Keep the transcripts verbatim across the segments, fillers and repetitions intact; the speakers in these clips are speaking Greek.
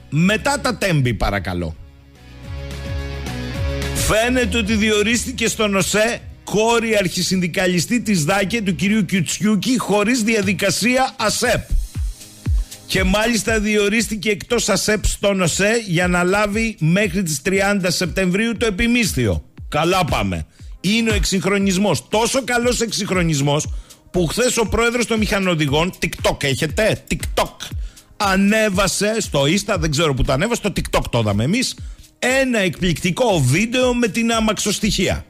μετά τα τέμπη παρακαλώ. Φαίνεται ότι διορίστηκε στον ΟΣΕ κόρη αρχισυνδικαλιστή της ΔΑΚΕ του κυρίου Κιουτσιούκη χωρίς διαδικασία ΑΣΕΠ. Και μάλιστα διορίστηκε εκτός ΑΣΕΠ στον ΟΣΕ για να λάβει μέχρι τις τριάντα Σεπτεμβρίου το επιμίσθιο. Καλά πάμε. Είναι ο εξυγχρονισμός. Τόσο καλός εξυγχρονισμός που χθες ο πρόεδρος των μηχανοδηγών, TikTok έχετε, TikTok, ανέβασε στο Insta, δεν ξέρω που το ανέβασε, στο TikTok το είδαμε εμείς, ένα εκπληκτικό βίντεο με την αμαξοστοιχεία.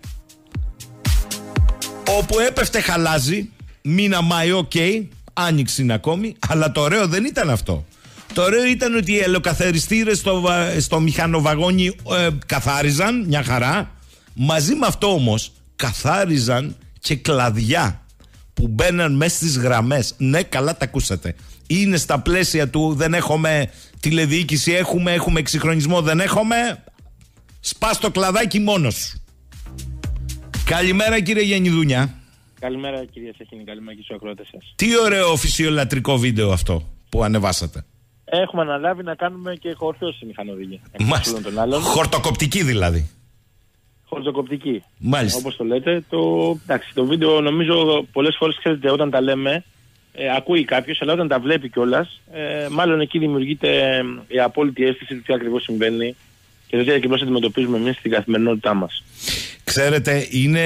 Όπου έπεφτε χαλάζι, μήνα Μάιο, οκ, okay, άνοιξη είναι ακόμη, αλλά το ωραίο δεν ήταν αυτό. Το ωραίο ήταν ότι οι ελαιοκαθαριστήρες στο, στο μηχανοβαγόνι ε, καθάριζαν, μια χαρά. Μαζί με αυτό όμως καθάριζαν και κλαδιά που μπαίναν μέσα στις γραμμές. Ναι, καλά τα ακούσατε. Είναι στα πλαίσια του δεν έχουμε τηλεδιοίκηση, έχουμε, έχουμε εξυγχρονισμό, δεν έχουμε. Σπάς το κλαδάκι μόνος σου. Καλημέρα κύριε Γεννηδούνια. Καλημέρα κυρία Σαχίνη, καλημέρα και στους ακροατές σας. Τι ωραίο φυσιολατρικό βίντεο αυτό που ανεβάσατε. Έχουμε αναλάβει να κάνουμε και χορτώσεις μηχανοδηγοί. Μάλιστα. Χορτοκοπτική δηλαδή. Χορτοκοπτική. Μάλιστα. Όπως το λέτε. Το, εντάξει, το βίντεο νομίζω πολλές φορές ξέρετε όταν τα λέμε ε, ακούει κάποιος, αλλά όταν τα βλέπει κιόλας ε, μάλλον εκεί δημιουργείται ε, η απόλυτη αίσθηση του τι ακριβώς συμβαίνει και το τι ακριβώς αντιμετωπίζουμε εμείς στην καθημερινότητά μας. Ξέρετε, είναι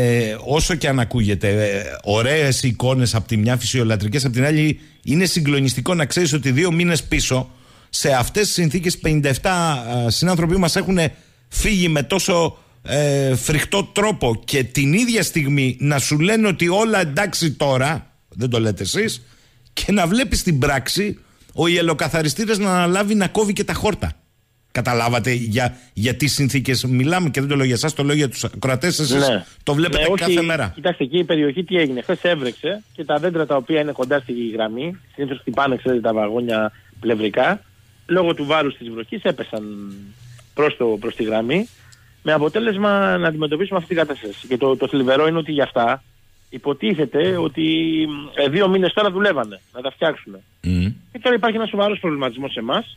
όσο και αν ακούγεται ωραίες εικόνες από τη μια, φυσιολατρικές από την άλλη, είναι συγκλονιστικό να ξέρεις ότι δύο μήνες πίσω σε αυτές τις συνθήκες πενήντα επτά συνάνθρωποι μας έχουν φύγει με τόσο ε, φρικτό τρόπο και την ίδια στιγμή να σου λένε ότι όλα εντάξει τώρα, δεν το λέτε εσείς, και να βλέπεις στην πράξη ο ιελοκαθαριστήρας να αναλάβει να κόβει και τα χόρτα. Καταλάβατε για, για τι συνθήκες μιλάμε και δεν το λέω για εσάς, το λέω για τους ακροατές. Εσείς ναι. Το βλέπετε ναι, κάθε όχι, μέρα. Κοιτάξτε, εκεί η περιοχή τι έγινε. Χθες έβρεξε και τα δέντρα τα οποία είναι κοντά στη γραμμή, συνήθως χτυπάνε, ξέρετε, τα βαγόνια πλευρικά, λόγω του βάρους της βροχής έπεσαν προς, το, προς τη γραμμή, με αποτέλεσμα να αντιμετωπίσουμε αυτή την κατάσταση. Και το, το θλιβερό είναι ότι για αυτά υποτίθεται ότι ε, δύο μήνες τώρα δουλεύανε να τα φτιάξουν. Mm. Και τώρα υπάρχει ένας σοβαρός προβληματισμός σε εμάς.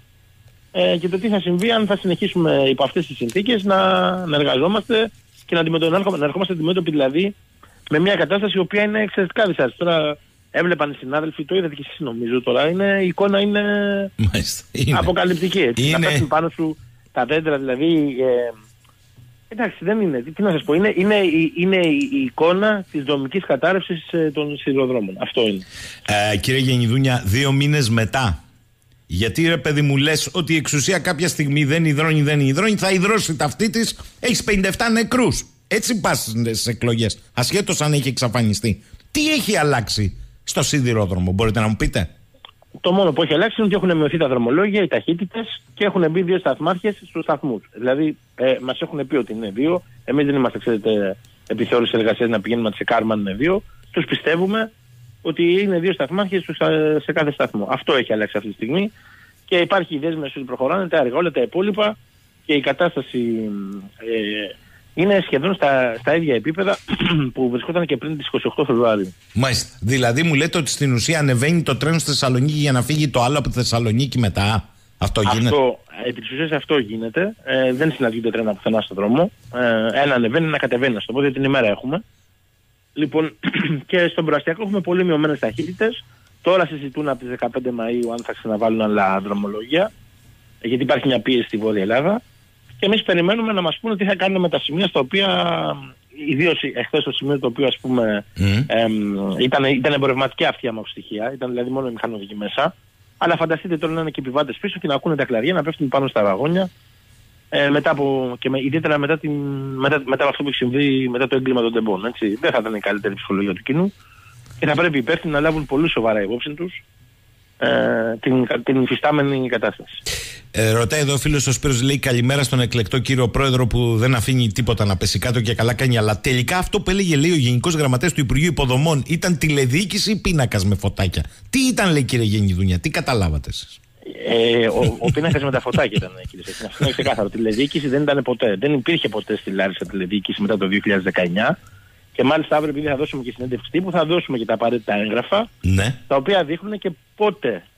Ε, και το τι θα συμβεί αν θα συνεχίσουμε υπό αυτές τις συνθήκες να, να εργαζόμαστε και να, να ερχόμαστε αντιμέτωποι δηλαδή με μια κατάσταση η οποία είναι εξαιρετικά δυσάρεστη. Τώρα έβλεπαν οι συνάδελφοι, το είδατε και εσείς νομίζω τώρα, είναι, η εικόνα είναι, είναι. αποκαλυπτική. Έτσι. Είναι. Να πέφτουν πάνω σου τα δέντρα δηλαδή. Ε, εντάξει δεν είναι, τι, τι να σας πω, είναι, είναι, είναι η, η εικόνα της δομικής κατάρρευσης ε, των σιδηροδρόμων. Αυτό είναι. Ε, κύριε Γεννηδούνια, δύο μήνες μετά. Γιατί ρε παιδί μου λες ότι η εξουσία κάποια στιγμή δεν υδρώνει, δεν υδρώνει, θα υδρώσει ταυτή της, έχεις πενήντα επτά νεκρούς. Έτσι πας στις εκλογές, ασχέτως αν έχει εξαφανιστεί. Τι έχει αλλάξει στο σιδηρόδρομο, μπορείτε να μου πείτε? Το μόνο που έχει αλλάξει είναι ότι έχουν μειωθεί τα δρομολόγια, οι ταχύτητες και έχουν μπει δύο σταθμάρχες στους σταθμούς. Δηλαδή ε, μας έχουν πει ότι είναι δύο, εμείς δεν είμαστε, ξέρετε, επιθεώρηση εργασίας να πηγαίνουμε να τσεκάρουμε αν είναι δύο, τους πιστεύουμε ότι είναι δύο σταθμάρχες σε κάθε σταθμό. Αυτό έχει αλλάξει αυτή τη στιγμή και υπάρχει η δέσμευση ότι προχωράνε τα έργα, όλα τα υπόλοιπα και η κατάσταση ε, είναι σχεδόν στα, στα ίδια επίπεδα που βρισκόταν και πριν τις είκοσι οκτώ Φεβρουαρίου. Μάλιστα. Δηλαδή μου λέτε ότι στην ουσία ανεβαίνει το τρένο στη Θεσσαλονίκη για να φύγει το άλλο από τη Θεσσαλονίκη μετά. Αυτό γίνεται. Αυτό, επί της ουσίας αυτό γίνεται. Ε, δεν συναντιούνται τρένα πουθενά στον δρόμο. Ε, ένα ανεβαίνει, ένα κατεβαίνει. Στο πόδι την ημέρα έχουμε. Λοιπόν, και στον προαστιακό έχουμε πολύ μειωμένες ταχύτητες. Τώρα συζητούν από τις δεκαπέντε Μαΐου αν θα ξαναβάλουν άλλα δρομολόγια, γιατί υπάρχει μια πίεση στη Βόρεια Ελλάδα. Και εμείς περιμένουμε να μας πούνε τι θα κάνουμε με τα σημεία στα οποία, ιδίως εχθές το σημείο το οποίο ας πούμε mm. εμ, ήταν, ήταν εμπορευματική αυτή η αμαξοστοιχεία, ήταν δηλαδή μόνο οι μηχανοδικοί μέσα. Αλλά φανταστείτε τώρα να είναι και επιβάτες πίσω και να ακούνε τα κλαδιά να πέφτουν πάνω στα βαγόνια. Ε, μετά από, και με, ιδιαίτερα μετά, την, μετά, μετά από αυτό που έχει συμβεί μετά το έγκλημα των τεμπών. Έτσι. Δεν θα ήταν η καλύτερη ψυχολογία του κοινού και θα πρέπει οι υπεύθυνοι να λάβουν πολύ σοβαρά υπόψη τους ε, την, την υφιστάμενη κατάσταση. Ε, ρωτάει εδώ ο φίλος ο Σπύρος, λέει καλημέρα στον εκλεκτό κύριο πρόεδρο που δεν αφήνει τίποτα να πέσει κάτω και καλά κάνει. Αλλά τελικά αυτό που έλεγε, λέει, ο Γενικός Γραμματέας του Υπουργείου Υποδομών ήταν τηλεδιοίκηση ή πίνακας με φωτάκια? Τι ήταν, λέει, κύριε Γεννηδούνια, τι καταλάβατε εσείς? Ε, ο ο πίνακας με τα φωτάκια ήταν, κύριε Σέχη. Αυτό είναι ξεκάθαρο. Τηλεδιοίκηση δεν ήταν ποτέ. Δεν υπήρχε ποτέ στη Λάρισα τηλεδιοίκηση μετά το δύο χιλιάδες δεκαεννιά. Και μάλιστα αύριο, επειδή θα δώσουμε και συνέντευξη τύπου, θα δώσουμε και τα απαραίτητα έγγραφα. Ναι. Τα οποία δείχνουν και πότε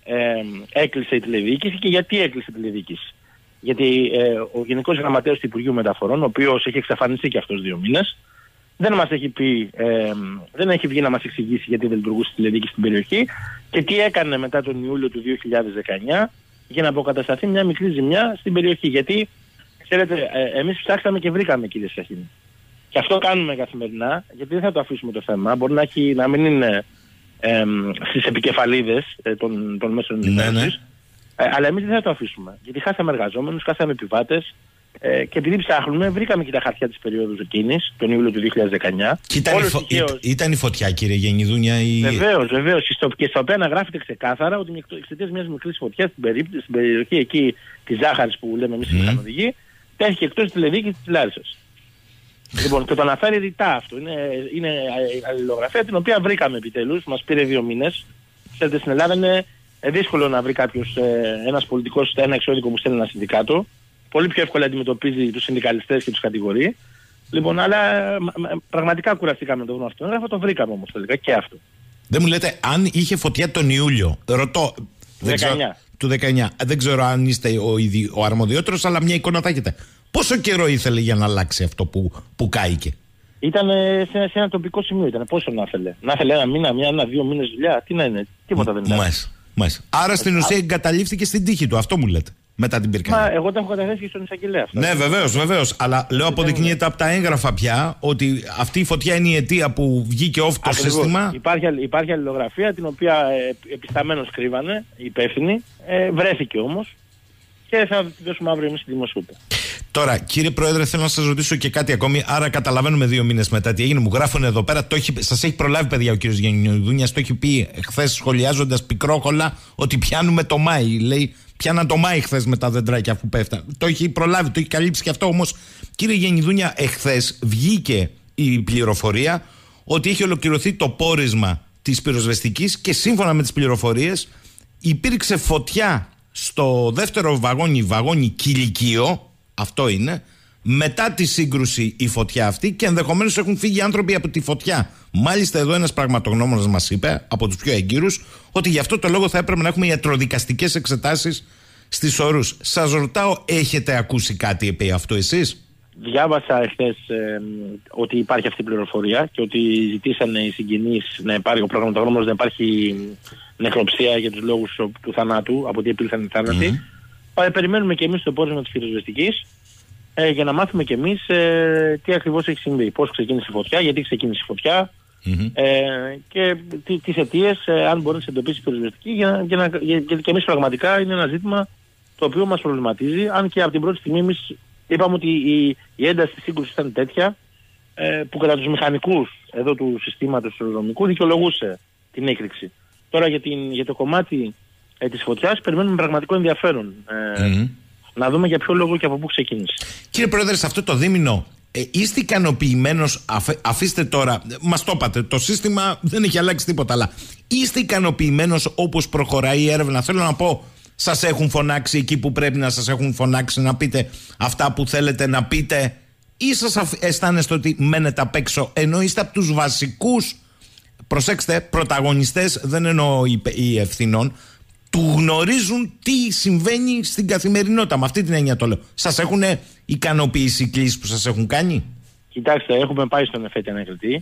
ε, έκλεισε η τηλεδιοίκηση και γιατί έκλεισε η τηλεδιοίκηση. Γιατί ε, ο Γενικός Γραμματέας του Υπουργείου Μεταφορών, ο οποίος έχει εξαφανιστεί και αυτός δύο μήνες, δεν μας έχει πει, ε, δεν έχει βγει να μας εξηγήσει γιατί δεν λειτουργούσε η τηλεδιοίκηση στην περιοχή και τι έκανε μετά τον Ιούλιο του δύο χιλιάδες δεκαεννιά για να αποκατασταθεί μια μικρή ζημιά στην περιοχή. Γιατί, ξέρετε, ε, εμείς ψάξαμε και βρήκαμε, κύριε Σαχίνη. Και αυτό κάνουμε καθημερινά, γιατί δεν θα το αφήσουμε το θέμα. Μπορεί να, έχει, να μην είναι ε, στις επικεφαλίδες ε, των, των μέσων ενημέρωσης. Ναι, ναι. Ε, αλλά εμείς δεν θα το αφήσουμε. Γιατί χάσαμε εργαζόμενους, χάσαμε επιβάτες. Ε, και επειδή ψάχνουμε, βρήκαμε και τα χαρτιά της περίοδου εκείνης, τον Ιούλιο του δύο χιλιάδες δεκαεννιά. Και ήταν, η, φω... τυχαίως... ήταν η φωτιά, κύριε Γενιδούνια. Η... Βεβαίως, βεβαίως. Και στα οποία αναγράφεται ξεκάθαρα ότι εξαιτίας μιας μικρής φωτιάς στην, περί... στην περιοχή εκεί της Ζάχαρης που λέμε εμείς οι μηχανοδηγοί, τέθηκε εκτός της τηλεδιοίκησης της Λάρισσας. Λοιπόν, και το αναφέρει ρητά αυτό. Είναι, είναι αλληλογραφία την οποία βρήκαμε επιτέλους. Μας πήρε δύο μήνες. Ξέρετε, στην Ελλάδα είναι δύσκολο να βρει κάποιος ε, ένας πολιτικός ένα εξώδικο που στέλνει ένα συνδικάτο. Πολύ πιο εύκολα αντιμετωπίζει τους συνδικαλιστές και τους κατηγορεί. Λοιπόν, αλλά πραγματικά κουραστήκαμε να το βρούμε αυτό. Αυτό το βρήκαμε όμως τελικά και αυτό. Δεν μου λέτε αν είχε φωτιά τον Ιούλιο. Ρωτώ. Δεν ξέρω, του δεκαεννιά. Δεν ξέρω αν είστε ο, ο αρμοδιότερος, αλλά μια εικόνα θα έχετε. Πόσο καιρό ήθελε για να αλλάξει αυτό που, που κάηκε? Ήταν σε, σε ένα τοπικό σημείο. Ήταν πόσο να ήθελε. Να ήθελε ένα μήνα, μια, ένα, δύο μήνες δουλειά. Τι να είναι. Τίποτα δεν ήταν. Μάλιστα. Άρα στην ουσία εγκαταλείφθηκε στην τύχη του. Αυτό μου λέτε. Μετά την πυρκαγιά. Μα εγώ τα έχω καταθέσει και στον εισαγγελέα αυτό. Ναι, βεβαίως, βεβαίως. Αλλά λέω αποδεικνύεται από τα έγγραφα πια ότι αυτή η φωτιά είναι η αιτία που βγήκε off το σύστημα. Υπάρχει, υπάρχει αλληλογραφία την οποία ε, επισταμένως κρύβανε οι υπεύθυνοι. Ε, βρέθηκε όμως και θα τη δώσουμε αύριο εμείς στη δημοσιότητα. Τώρα, κύριε Πρόεδρε, θέλω να σας ρωτήσω και κάτι ακόμη. Άρα, καταλαβαίνουμε δύο μήνες μετά τι έγινε. Μου γράφουν εδώ πέρα. Σας έχει προλάβει, παιδιά, ο κύριος Γενιδούνιας. Το έχει πει χθες σχολιάζοντας πικρόχολα ότι πιάνουμε το Μάη. Λέει, πιάνα το Μάη χθες με τα δεντράκια αφού πέφτανε. Το έχει προλάβει, το έχει καλύψει και αυτό. Όμως, κύριε Γενιδούνια, εχθές βγήκε η πληροφορία ότι έχει ολοκληρωθεί το πόρισμα της πυροσβεστικής και σύμφωνα με τις πληροφορίες υπήρξε φωτιά στο δεύτερο βαγόνι, βαγόνι Κηλικείο. Αυτό είναι. Μετά τη σύγκρουση η φωτιά αυτή και ενδεχομένως έχουν φύγει άνθρωποι από τη φωτιά. Μάλιστα εδώ ένας πραγματογνώμονας μας είπε, από τους πιο εγκύρους, ότι γι' αυτό το λόγο θα έπρεπε να έχουμε ιατροδικαστικές εξετάσεις στις ορούς. Σας ρωτάω, έχετε ακούσει κάτι επί αυτού εσείς? Διάβασα εχθές ε, ότι υπάρχει αυτή η πληροφορία και ότι ζητήσανε οι συγγενείς να υπάρχει, ο πραγματογνώμονας να υπάρχει νεκροψία για τους λόγους του θανάτου, από τι επήλθαν οι θάνατοι. Mm. Περιμένουμε και εμείς το πόρισμα της πυροσβεστικής ε, για να μάθουμε και εμείς ε, τι ακριβώς έχει συμβεί. Πώς ξεκίνησε η φωτιά, γιατί ξεκίνησε η φωτιά mm-hmm. ε, και τι, τις αιτίες, ε, αν μπορεί να σε εντοπίσει η πυροσβεστική. Για, για να, για, γιατί και εμείς πραγματικά είναι ένα ζήτημα το οποίο μας προβληματίζει. Αν και από την πρώτη στιγμή εμείς είπαμε ότι η, η ένταση της σύγκρουσης ήταν τέτοια ε, που κατά τους μηχανικούς εδώ του συστήματος του αεροδρομικού δικαιολογούσε την έκρηξη. Τώρα για, την, για το κομμάτι Ε, της φωτιάς περιμένουμε πραγματικό ενδιαφέρον ε, mm-hmm. να δούμε για ποιο λόγο και από πού ξεκίνησε. Κύριε Πρόεδρε, σε αυτό το δίμηνο ε, είστε ικανοποιημένος, αφ, αφήστε τώρα, μας το είπατε, το σύστημα δεν έχει αλλάξει τίποτα, αλλά είστε ικανοποιημένος όπως προχωράει η έρευνα? Θέλω να πω, σας έχουν φωνάξει εκεί που πρέπει να σας έχουν φωνάξει να πείτε αυτά που θέλετε να πείτε, ή σας αισθάνεστε ότι μένετε απ' έξω ενώ είστε από τους βασικούς, προσέξτε, πρωταγωνιστές, δεν εννοώ οι ευθυνών, του γνωρίζουν τι συμβαίνει στην καθημερινότητα? Με αυτή την έννοια το λέω. Σας έχουν ικανοποιήσει οι κλήσεις που σας έχουν κάνει? Κοιτάξτε, έχουμε πάει στον Εφέτη ανακριτή.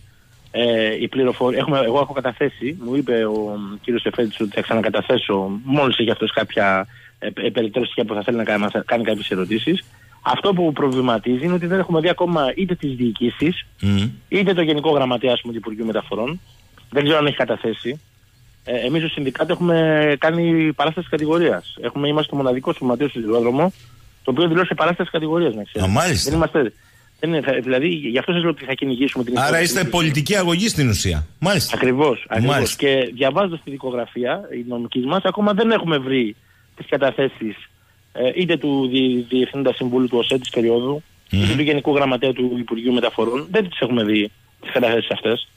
Ε, η πληροφορία, έχουμε, εγώ έχω καταθέσει, μου είπε ο κύριος Εφέτης ότι θα ξανακαταθέσω μόλις έχει αυτός κάποια ε, περιττέρωση που θα θέλει να κάνει, να κάνει κάποιες ερωτήσεις. Αυτό που προβληματίζει είναι ότι δεν έχουμε δει ακόμα είτε τις διοικήσεις, mm. είτε το Γενικό Γραμματέα του Υπουργείου Μεταφορών. Δεν ξέρω αν έχει καταθέσει. Ε, εμείς ως συνδικάto έχουμε κάνει παράσταση κατηγορίας. Έχουμε, είμαστε το μοναδικό σωματείο στο σιδηρόδρομο, το οποίο δηλώσει παράσταση κατηγορίας, να ξέρετε. Α, μάλιστα. Δεν είμαστε, δεν είναι, δηλαδή, γι' αυτό σας λέω ότι θα κυνηγήσουμε την Άρα είστε πολιτική αγωγή στην ουσία. Μάλιστα. Ακριβώς. ακριβώς. Και διαβάζοντας τη δικογραφία η νομική μας, ακόμα δεν έχουμε βρει τις καταθέσεις ε, είτε του δι, Διευθύνοντα Συμβούλου του ΟΣΕ της περίοδου, mm. είτε του Γενικού Γραμματέα του Υπουργείου Μεταφορών. Δεν τις έχουμε δει τις καταθέσεις αυτές.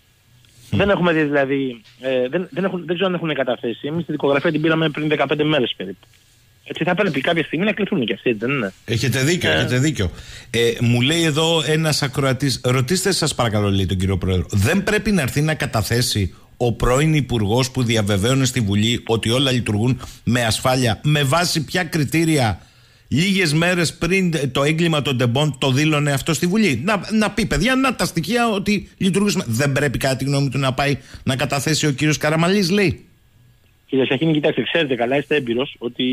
Mm. Δεν έχουμε δει δηλαδή, ε, δεν, δεν, έχουν, δεν ξέρω αν έχουν καταθέσει. Εμείς τη δικογραφία την πήραμε πριν δεκαπέντε μέρες περίπου. Έτσι θα πρέπει κάποια στιγμή να κληθούν και αυτοί, δεν είναι? Έχετε δίκιο, ε. έχετε δίκιο. Ε, μου λέει εδώ ένας ακροατής, ρωτήστε σας παρακαλώ, λέει τον κύριο Πρόεδρο, δεν πρέπει να έρθει να καταθέσει ο πρώην υπουργός που διαβεβαίωνε στη Βουλή ότι όλα λειτουργούν με ασφάλεια, με βάση ποια κριτήρια λίγες μέρες πριν το έγκλημα των Ντεμπόν το δήλωνε αυτό στη Βουλή? Να, να πει, παιδιά, να τα στοιχεία ότι λειτουργούσε. Δεν πρέπει, κατά τη γνώμη του, να πάει να καταθέσει ο κύριος Καραμανλής, λέει? Κύριε Σαχίνη, κοιτάξτε, ξέρετε καλά, είστε έμπειρος ότι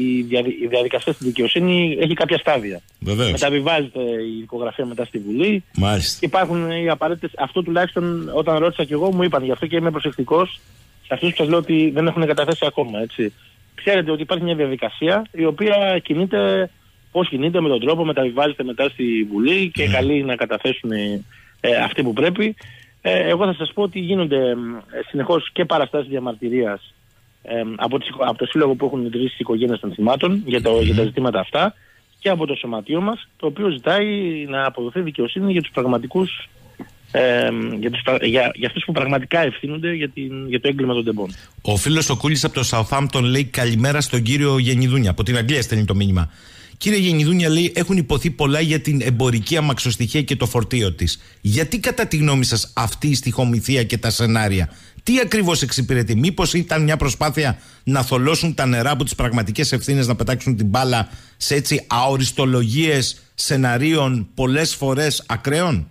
η διαδικασία στη δικαιοσύνη έχει κάποια στάδια. Βεβαίως. Μεταβιβάζεται η δικογραφία μετά στη Βουλή. Μάλιστα. Και υπάρχουν οι απαραίτητες. Αυτό τουλάχιστον όταν ρώτησα και εγώ μου είπαν, γι' αυτό και είμαι προσεκτικός σε αυτούς που σας λέω ότι δεν έχουν καταθέσει ακόμα. Έτσι. Ξέρετε ότι υπάρχει μια διαδικασία η οποία κινείται, πώς κινείται, με τον τρόπο, μεταβιβάζεται μετά στη Βουλή και mm. καλεί να καταθέσουν ε, αυτοί που πρέπει. Ε, εγώ θα σας πω ότι γίνονται ε, συνεχώς και παραστάσεις διαμαρτυρίας Ε, από, τις, από το σύλλογο που έχουν ιδρύσει οι οικογένειες των θυμάτων για, το, mm. για τα ζητήματα αυτά και από το σωματείο μας, το οποίο ζητάει να αποδοθεί δικαιοσύνη για τους πραγματικούς ε, για, τους, για, για αυτούς που πραγματικά ευθύνονται για, την, για το έγκλημα των Ντεμπόν. Ο φίλος ο Κούλης από το Southampton λέει καλημέρα στον κύριο Γενιδούνια. Από την Αγγλία στέλνει το μήνυμα. Κύριε Γενιδούνια, λέει, έχουν υποθεί πολλά για την εμπορική αμαξοστοιχεία και το φορτίο της. Γιατί κατά τη γνώμη σας αυτή η στοιχομηθεία και τα σενάρια? Τι ακριβώς εξυπηρετεί? Μήπως ήταν μια προσπάθεια να θολώσουν τα νερά από τις πραγματικές ευθύνες, να πετάξουν την μπάλα σε έτσι αοριστολογίες σεναρίων πολλές φορές ακραίων?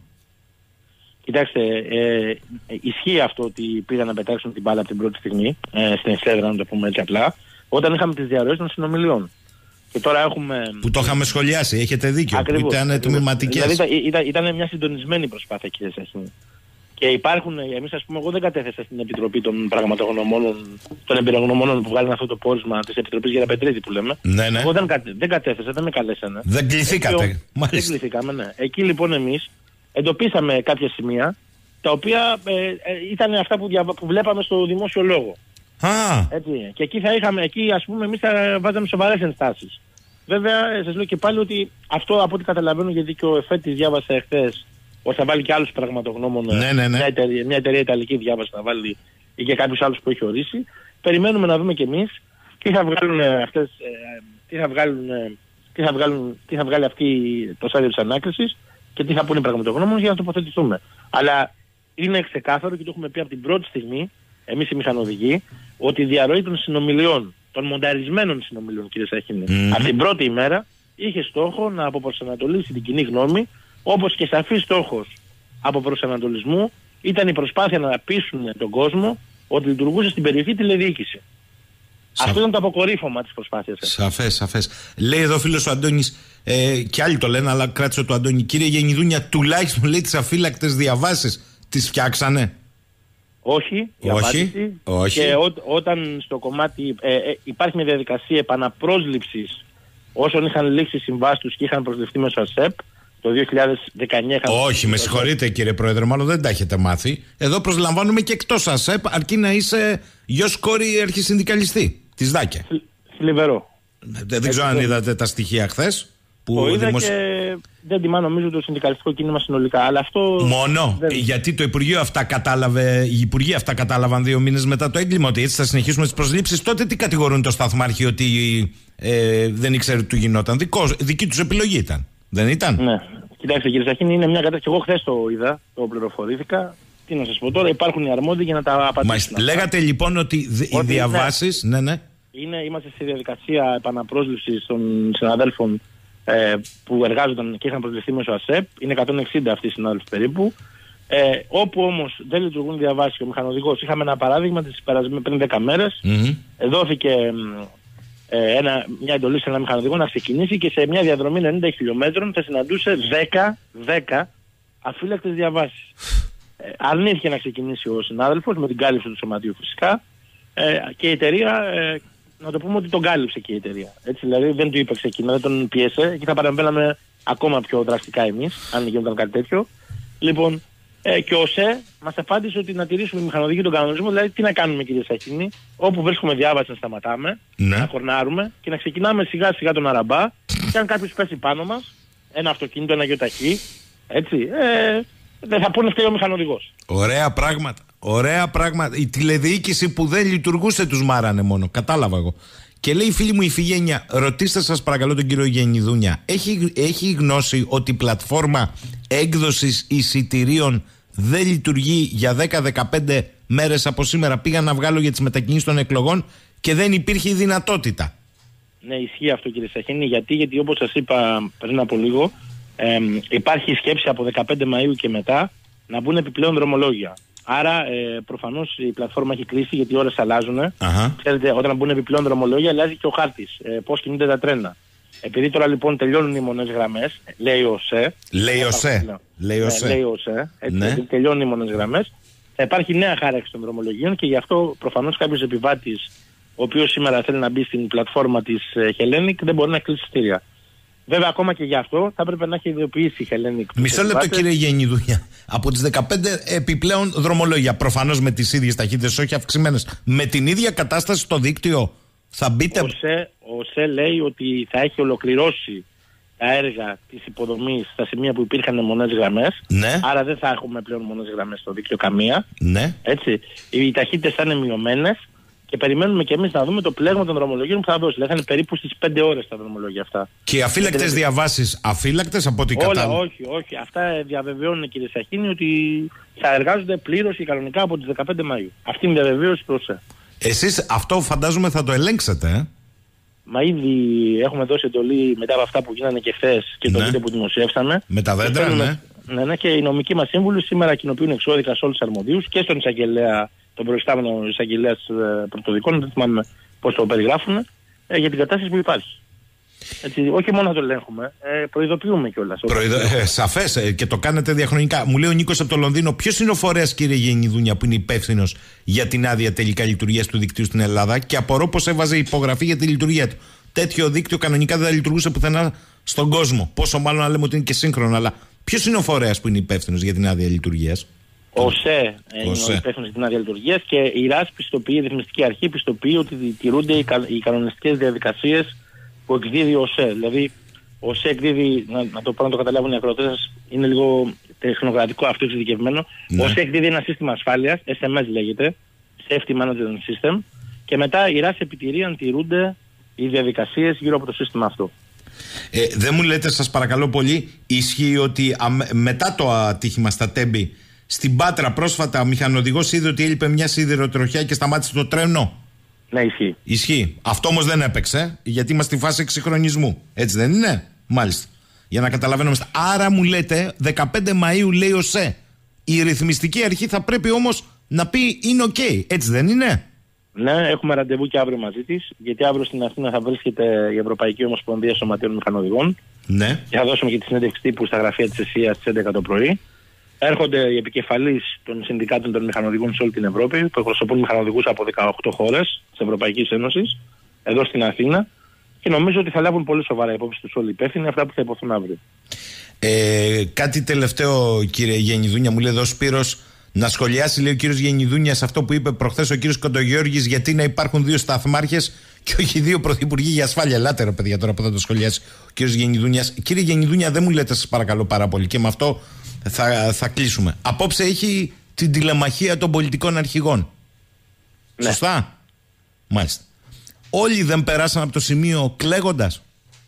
Κοιτάξτε, ε, ισχύει αυτό ότι πήγαν να πετάξουν την μπάλα από την πρώτη στιγμή, ε, στην εξέδρα, να το πούμε έτσι απλά, όταν είχαμε τις διαρροές των συνομιλιών. Και τώρα έχουμε... Που το είχαμε σχολιάσει, έχετε δίκιο. Ακριβώς, που ήταν τμηματικές. Δηλαδή ήταν, ήταν μια συντονισμένη προσπάθεια, κύριε Σαχίνη. Και υπάρχουν, εμείς ας πούμε, εγώ δεν κατέθεσα στην Επιτροπή των Πραγματογνωμόνων, των Εμπειρογνωμόνων που βγάλουν αυτό το πόρισμα της Επιτροπής Γεραπετρίτη που λέμε. Ναι, ναι. Εγώ δεν, κατε, δεν κατέθεσα, δεν με καλέσανε. Δεν κληθήκατε. Εκεί, δεν κληθήκαμε, ναι. Εκεί λοιπόν εμείς εντοπίσαμε κάποια σημεία τα οποία ε, ε, ήταν αυτά που, διαβα... που βλέπαμε στο δημόσιο λόγο. Ah. Έτσι. Και εκεί θα είχαμε, εκεί ας πούμε εμείς θα βάζαμε σοβαρές ενστάσεις. Βέβαια σας λέω και πάλι ότι αυτό από ό,τι καταλαβαίνω, γιατί και ο Εφέτης διάβασε εχθές ότι θα βάλει και άλλους πραγματογνώμονες, ναι, ναι, ναι. μια, εταιρεία, μια εταιρεία ιταλική διάβασε να βάλει ή και κάποιους άλλους που έχει ορίσει. Περιμένουμε να δούμε κι εμείς τι θα βγάλουν αυτές, ε, τι θα βγάλουν, ε, τι θα βγάλουν, τι θα βγάλει αυτή το στάδιο της ανάκρισης και τι θα πούνε οι πραγματογνώμονες για να τοποθετηθούμε. Αλλά είναι ξεκάθαρο και το έχουμε πει από την πρώτη στιγμή, εμείς οι μηχανοδηγοί, ότι η διαρροή των συνομιλιών, των μονταρισμένων συνομιλιών, κύριε Σαχίνη, mm-hmm. από την πρώτη ημέρα είχε στόχο να αποπροσανατολίσει την κοινή γνώμη, όπως και σαφής στόχος από προσανατολισμού ήταν η προσπάθεια να πείσουν τον κόσμο ότι λειτουργούσε στην περιοχή τηλεδιοίκηση. Σα... Αυτό ήταν το αποκορύφωμα της προσπάθειας. Σαφές, σαφές. Λέει εδώ φίλος ο Αντώνης, ε, και άλλοι το λένε, αλλά κράτησε το Αντώνη. Κύριε Γενιδούνια, τουλάχιστον λέει τις αφύλακτες διαβάσεις τις φτιάξανε? Όχι, η όχι, απάντηση. όχι. Και ό, όταν στο κομμάτι ε, ε, υπάρχει μια διαδικασία επαναπρόσληψης όσων είχαν λήξει συμβάσεις τους και είχαν προσληφθεί μέσω ΑΣΕΠ, το δύο χιλιάδες δεκαεννιά είχαν... Όχι, με συγχωρείτε κύριε Πρόεδρε, μάλλον δεν τα έχετε μάθει. Εδώ προσλαμβάνουμε και εκτός ΑΣΕΠ, αρκεί να είσαι γιος κόρη αρχισυνδικαλιστή της ΔΑΚΕ. Θλιβερό. Δεν, δεν ξέρω αν είδατε τα στοιχεία χθες. Που το είδα δημοσι... και δεν τιμά νομίζω το συνδικαλιστικό κίνημα συνολικά. Αλλά αυτό μόνο. Δεν... Γιατί το Υπουργείο αυτά κατάλαβε, οι Υπουργοί αυτά κατάλαβαν δύο μήνες μετά το έγκλημα ότι έτσι θα συνεχίσουμε τις προσλήψεις. Τότε τι κατηγορούν το Σταθμάρχη ότι ε, δεν ήξερε τι του γινόταν? Δικό, δική τους επιλογή ήταν. Δεν ήταν? Ναι. Κοιτάξτε κύριε Σαχίνη, είναι μια κατάσταση. Εγώ χθες το είδα, το πληροφορήθηκα. Τι να σας πω τώρα, υπάρχουν οι αρμόδιοι για να τα απαντήσουν. Μα λέγατε λοιπόν ότι, ότι οι διαβάσεις. Ναι, ναι. Είναι, είμαστε στη διαδικασία επαναπρόσληψης των συναδέλφων ε, που εργάζονταν και είχαν προσληφθεί μέσω ΑΣΕΠ. Είναι εκατόν εξήντα αυτοί οι συνάδελφοι περίπου. Ε, όπου όμως δεν λειτουργούν διαβάσεις και ο μηχανοδηγός, είχαμε ένα παράδειγμα της πριν δέκα μέρες. Mm-hmm. Δόθηκε ε, ένα, μια εντολή σε ένα μηχανοδηγό να ξεκινήσει και σε μια διαδρομή ενενήντα χιλιόμετρων θα συναντούσε δέκα αφύλακτες διαβάσεις. Ε, αρνήθηκε να ξεκινήσει ο συνάδελφος με την κάλυψη του σωματείου φυσικά ε, και η εταιρεία, ε, να το πούμε ότι τον κάλυψε και η εταιρεία. Έτσι, δηλαδή δεν του είπε ξεκινά, δεν τον πιέσε και θα παρεμβαίναμε ακόμα πιο δραστικά εμείς αν γινόταν κάτι τέτοιο. Λοιπόν, ε, και ο ΣΕ μας απάντησε ότι να τηρήσουμε μηχανοδηγή τον κανονισμό, δηλαδή τι να κάνουμε κύριε Σαχίνη, όπου βρίσκουμε διάβαση να σταματάμε, ναι. να κορνάρουμε και να ξεκινάμε σιγά σιγά τον αραμπά και αν κάποιος πέσει πάνω μας, ένα αυτοκίνητο, ένα γιοταχή, έτσι, ε, δεν θα πούνε φταίει ο μηχανοδηγός. Ωραία πράγματα. Ωραία πράγματα. Η τηλεδιοίκηση που δεν λειτουργούσε τους μάρανε μόνο. Κατάλαβα εγώ. Και λέει η φίλη μου η Φιγένια, ρωτήστε σας παρακαλώ τον κύριο Γενιδούνια, έχει, έχει γνώση ότι η πλατφόρμα έκδοσης εισιτηρίων δεν λειτουργεί για δέκα με δεκαπέντε μέρες από σήμερα πήγα να βγάλω για τις μετακινήσεις των εκλογών και δεν υπήρχε η δυνατότητα. Ναι, ισχύει αυτό κύριε Σαχίνη, γιατί, γιατί όπως σας είπα πριν από λίγο, ε, υπάρχει σκέψη από δεκαπέντε Μαΐου και μετά να μπουν επιπλέον δρομολόγια. Άρα ε, προφανώς η πλατφόρμα έχει κλείσει γιατί οι ώρες αλλάζουν. Uh-huh. Ξέρετε, όταν μπουν επιπλέον δρομολόγια αλλάζει και ο χάρτης, ε, πώς κινούνται τα τρένα. Επειδή τώρα λοιπόν τελειώνουν οι μονές γραμμές, λέει ο ΣΕ. Λέει ο ΣΕ. Λέει ο ΣΕ. Λέει ο ΣΕ. Έτσι, ναι. Τελειώνουν οι μονές γραμμές. Θα υπάρχει νέα χάραξη των δρομολογίων και γι' αυτό προφανώς κάποιος επιβάτης, ο οποίος σήμερα θέλει να μπει στην πλατφόρμα της Hellenic, δεν μπορεί να κλείσει εισιτήρια. Βέβαια, ακόμα και γι' αυτό θα έπρεπε να έχει ειδοποιήσει η Hellenic. Μισό λεπτό, κύριε Γεννηδούνια. Από τις δεκαπέντε επιπλέον δρομολόγια, προφανώς με τις ίδιες ταχύτητες, όχι αυξημένες, με την ίδια κατάσταση στο δίκτυο θα μπείτε. Ο ΣΕ, ο ΣΕ λέει ότι θα έχει ολοκληρώσει τα έργα της υποδομής στα σημεία που υπήρχαν μονές γραμμές. Ναι. Άρα δεν θα έχουμε πλέον μονές γραμμές στο δίκτυο καμία. Ναι. Έτσι. Οι ταχύτητες θα είναι μειωμένες. Και περιμένουμε και εμείς να δούμε το πλέγμα των δρομολογίων που θα δώσει. Δηλαδή θα είναι περίπου στις πέντε ώρες τα δρομολόγια αυτά. Και οι αφύλακτες δηλαδή... διαβάσεις, αφύλακτες από ό,τι κατάλαβα. Όχι, όχι. Αυτά διαβεβαιώνουν, κύριε Σαχίνη, ότι θα εργάζονται πλήρως και κανονικά από τις δεκαπέντε Μαΐου. Αυτή είναι η διαβεβαίωση προς ΕΣΕ. Εσείς αυτό φαντάζομαι θα το ελέγξετε, ε? Μα ήδη έχουμε δώσει εντολή μετά από αυτά που γίνανε και χθες και το ναι. βίντεο που δημοσιεύσαμε. Με τα δέντρα, ναι. Ναι, ναι, και οι νομικοί μας σύμβουλοι σήμερα κοινοποιούν εξώδικα σε όλους τους αρμοδίους και στον εισαγγελέα, τον προϊστάμενο εισαγγελέα πρωτοδικών, δεν θυμάμαι πώς το περιγράφουν, ε, για την κατάσταση που υπάρχει. Έτσι, όχι μόνο να το ελέγχουμε, ε, προειδοποιούμε κιόλας. Προειδο... Ε, σαφές, ε, και το κάνετε διαχρονικά. Μου λέει ο Νίκος από το Λονδίνο, ποιος είναι ο φορέας, κύριε Γεννηδούνια, που είναι υπεύθυνος για την άδεια τελικά λειτουργίας του δικτύου στην Ελλάδα, και απορώ πως έβαζε υπογραφή για τη λειτουργία του. Τέτοιο δίκτυο κανονικά δεν θα λειτουργούσε πουθενά στον κόσμο. Πόσο μάλλον να λέμε ότι είναι και σύγχρονο, αλλά ποιος είναι ο φορέας που είναι υπεύθυνος για την άδεια λειτουργίας? Ο ΣΕ είναι ο υπεύθυνος για την άδεια λειτουργίας και η ΡΑΣ πιστοποιεί, η Ρυθμιστική Αρχή πιστοποιεί ότι τηρούνται οι, κα, οι κανονιστικές διαδικασίες που εκδίδει ο ΣΕ. Δηλαδή, ο ΣΕ εκδίδει, να, να το πω να το καταλάβουν οι ακροατές σας, είναι λίγο τεχνοκρατικό αυτό εξειδικευμένο. Ναι. Ο ΣΕ εκδίδει ένα σύστημα ασφάλειας, ες εμ ες λέγεται, Safety Management System, και μετά η ΡΑΣ επιτηρεί αν τηρούνται οι διαδικασίες γύρω από το σύστημα αυτό. Ε, δεν μου λέτε, σας παρακαλώ πολύ, ισχύει ότι α, μετά το ατύχημα στα Τέμπη, στην Πάτρα πρόσφατα ο μηχανοδηγός είδε ότι έλειπε μια σιδηροτροχιά και σταμάτησε το τρένο? Ναι, ισχύει. Ισχύει. Αυτό όμως δεν έπαιξε, γιατί είμαστε στη φάση εξυγχρονισμού. Έτσι δεν είναι? Μάλιστα. Για να καταλαβαίνουμε. Άρα μου λέτε, δεκαπέντε Μαΐου λέει ο ΣΕ. Η ρυθμιστική αρχή θα πρέπει όμως να πει είναι οκ. Okay. Έτσι δεν είναι? Ναι, έχουμε ραντεβού και αύριο μαζί της, γιατί αύριο στην Αθήνα θα βρίσκεται η Ευρωπαϊκή Ομοσπονδία Σωματείων Μηχανοδηγών. Ναι. Και θα δώσουμε και τη συνέντευξη τύπου στα γραφεία της ΕΣΥΑ στις έντεκα το πρωί. Έρχονται οι επικεφαλείς των συνδικάτων των μηχανοδηγών σε όλη την Ευρώπη, που εκπροσωπούν μηχανοδηγούς από δεκαοκτώ χώρες της Ευρωπαϊκής Ένωσης, εδώ στην Αθήνα, και νομίζω ότι θα λάβουν πολύ σοβαρά υπόψη τους όλοι οι υπεύθυνοι αυτά που θα υποθούν αύριο. Ε, κάτι τελευταίο, κύριε Γεννηδούνια, μου λέει εδώ ο Σπύρος, να σχολιάσει, λέει ο κύριος Γεννηδούνια, αυτό που είπε προχθές ο κύριος Κοντογιώργης, γιατί να υπάρχουν δύο σταθμάρχες και όχι δύο πρωθυπουργοί για ασφάλεια. Ελάτε ρε παιδιά τώρα που θα το σχολιάσει ο κύριος Γεννηδούνιας. Κύριε Γεννηδούνια, δεν μου λέτε, σας παρακαλώ πάρα πολύ, και με αυτό θα, θα κλείσουμε. Απόψε έχει την τηλεμαχία των πολιτικών αρχηγών. Ναι. Σωστά? Μάλιστα. Όλοι δεν περάσαν από το σημείο κλαίγοντας?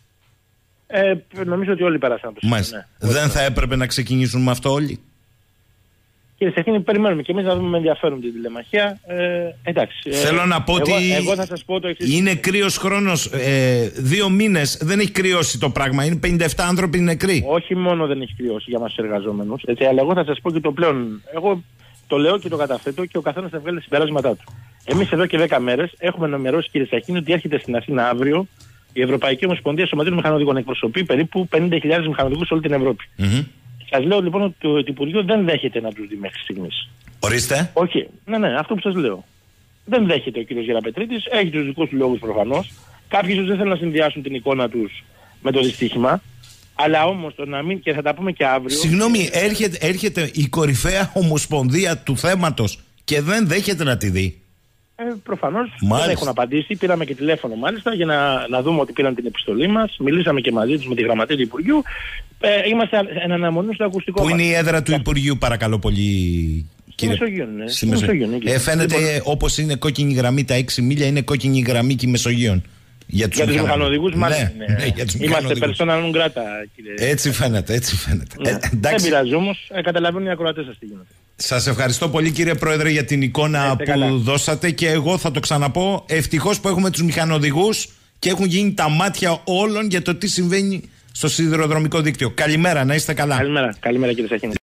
Ε, νομίζω ότι όλοι περάσαν από το σημείο. Μάλιστα. Ναι. Δεν θα έπρεπε να ξεκινήσουν με αυτό όλοι? Κύριε Σαχίνη, περιμένουμε και εμείς να δούμε με ενδιαφέρον την τηλεμαχία. Ε, εντάξει. Θέλω ε, να πω εγώ, ότι εγώ θα σας πω το εξής. Είναι κρύος χρόνος. Ε, δύο μήνες δεν έχει κρυώσει το πράγμα. Είναι πενήντα επτά άνθρωποι νεκροί. Όχι μόνο δεν έχει κρυώσει για μας τους εργαζόμενους, έτσι, αλλά εγώ θα σας πω και το πλέον. Εγώ το λέω και το καταθέτω και ο καθένας θα βγάλει συμπεράσματά του. Εμείς εδώ και δέκα μέρες έχουμε ενημερώσει, κύριε Σαχίνη, ότι έρχεται στην Αθήνα αύριο η Ευρωπαϊκή Ομοσπονδία Σωματείων Μηχανοδηγών. Εκπροσωπεί περίπου πενήντα χιλιάδες μηχανοδηγούς σε όλη την Ευρώπη. Mm-hmm. Σας λέω λοιπόν ότι το Υπουργείο δεν δέχεται να τους δει μέχρι στιγμής. Ορίστε. Όχι. Ναι, ναι, αυτό που σας λέω. Δεν δέχεται ο κύριος Γεραπετρίτης, έχει τους δικούς του λόγους προφανώς. Κάποιοι ίσως δεν θέλουν να συνδυάσουν την εικόνα τους με το δυστύχημα. Αλλά όμως το να μην, και θα τα πούμε και αύριο. Συγγνώμη, έρχεται, έρχεται η κορυφαία ομοσπονδία του θέματος και δεν δέχεται να τη δει? Ε, προφανώς δεν έχουν απαντήσει. Πήραμε και τηλέφωνο μάλιστα για να, να δούμε ότι πήραν την επιστολή μας. Μιλήσαμε και μαζί τους με τη γραμματεία του Υπουργείου. Ε, είμαστε εν αναμονή στο ακουστικό. Πού είναι η έδρα του Υπουργείου, παρακαλώ πολύ, κύριε? Στη Μεσογείο, ναι. Στη Μεσογείο. Ναι, ε, φαίνεται λοιπόν, όπως είναι κόκκινη γραμμή τα έξι μίλια, είναι κόκκινη γραμμή και η Μεσογείων. Για τους, για τους μηχανοδηγούς μάλιστα. Ναι, ναι, για τους είμαστε persona non grata, κύριε. Έτσι φαίνεται, έτσι φαίνεται. Ναι. Ε, δεν πειράζει όμως, ε, καταλαβαίνουν οι ακροατές σας τι γίνεται. Σας ευχαριστώ πολύ, κύριε Πρόεδρε, για την εικόνα που καλά. δώσατε, και εγώ θα το ξαναπώ. Ευτυχώς που έχουμε τους μηχανοδηγούς και έχουν γίνει τα μάτια όλων για το τι συμβαίνει στο σιδηροδρομικό δίκτυο. Καλημέρα, να είστε καλά. Καλημέρα, καλημέρα κύριε Σαχίνη.